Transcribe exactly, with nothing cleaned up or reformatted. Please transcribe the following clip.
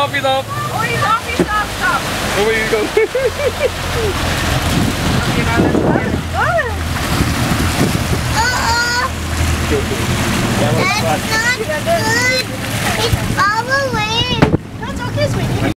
coffee stop. Oh, you coffee stop, stop. Oh, where you go? Okay, now let's go. That's not good. It's all the way. That's okay, sweetie.